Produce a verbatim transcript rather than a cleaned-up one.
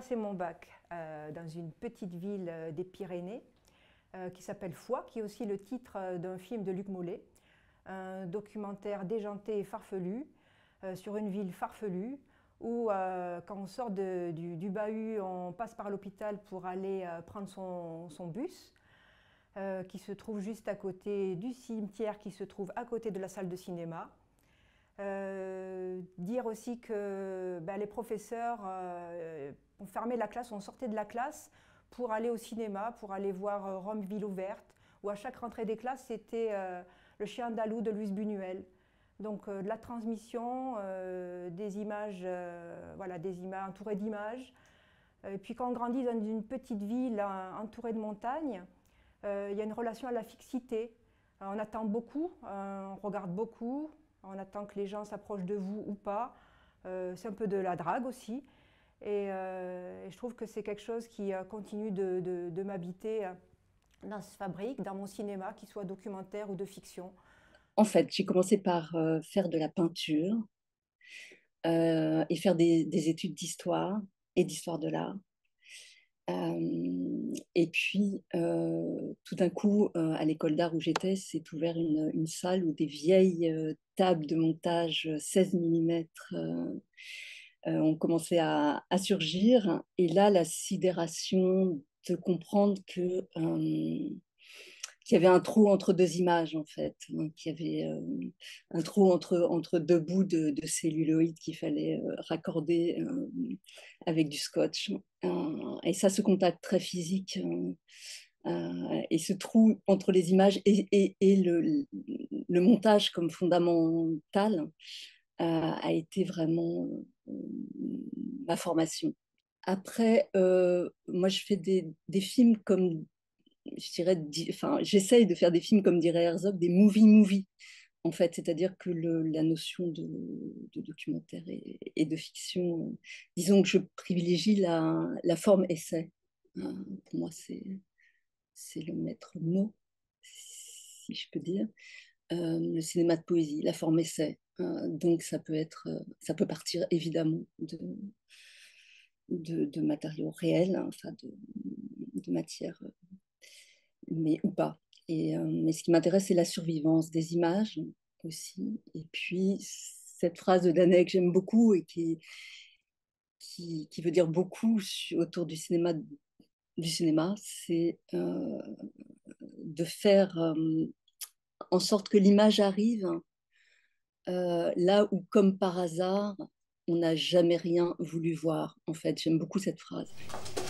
passé mon bac euh, dans une petite ville euh, des Pyrénées euh, qui s'appelle Foix, qui est aussi le titre euh, d'un film de Luc Mollet, un documentaire déjanté et farfelu euh, sur une ville farfelue où euh, quand on sort de, du, du bahut, on passe par l'hôpital pour aller euh, prendre son, son bus euh, qui se trouve juste à côté du cimetière qui se trouve à côté de la salle de cinéma. Euh, dire aussi que ben, les professeurs euh, ont fermé la classe, on sortait de la classe pour aller au cinéma, pour aller voir euh, Rome, ville ouverte, où à chaque rentrée des classes, c'était euh, le chien andalou de Louise Buñuel. Donc euh, de la transmission, euh, des images, euh, voilà, des images entourées d'images. Et puis quand on grandit dans une petite ville hein, entourée de montagnes, euh, il y a une relation à la fixité. Euh, on attend beaucoup, euh, on regarde beaucoup, on attend que les gens s'approchent de vous ou pas. Euh, c'est un peu de la drague aussi. Et, euh, et je trouve que c'est quelque chose qui euh, continue de, de, de m'habiter euh, dans cette fabrique, dans mon cinéma, qu'il soit documentaire ou de fiction. En fait, j'ai commencé par euh, faire de la peinture euh, et faire des, des études d'histoire et d'histoire de l'art. Euh, et puis, euh, tout d'un coup, euh, à l'école d'art où j'étais, s'est ouvert une, une salle où des vieilles euh, tables de montage seize millimètres euh, euh, ont commencé à, à surgir. Et là, la sidération de comprendre que euh, qu'il y avait un trou entre deux images, en fait, hein, qu'il y avait euh, un trou entre, entre deux bouts de, de celluloïd qu'il fallait euh, raccorder euh, avec du scotch. Euh, et ça, ce contact très physique euh, euh, et ce trou entre les images et, et, et le, le, montage comme fondamental euh, a été vraiment euh, ma formation. Après, euh, moi, je fais des, des films comme je dirais, enfin, j'essaye de faire des films, comme dirait Herzog, des movie-movie, en fait, c'est-à-dire que le, la notion de, de documentaire et, et, de fiction, euh, disons que je privilégie la, la forme essai. Euh, pour moi, c'est, c'est le maître mot, si je peux dire. Euh, le cinéma de poésie, la forme essai. Euh, donc, ça peut être, ça peut partir évidemment de, de, de matériaux réels, hein, enfin de, de matière mais ou pas. Et, euh, mais ce qui m'intéresse, c'est la survivance des images aussi. Et puis, cette phrase de Danae que j'aime beaucoup et qui, qui, qui veut dire beaucoup autour du cinéma, du cinéma c'est euh, de faire euh, en sorte que l'image arrive euh, là où, comme par hasard, on n'a jamais rien voulu voir. En fait, j'aime beaucoup cette phrase.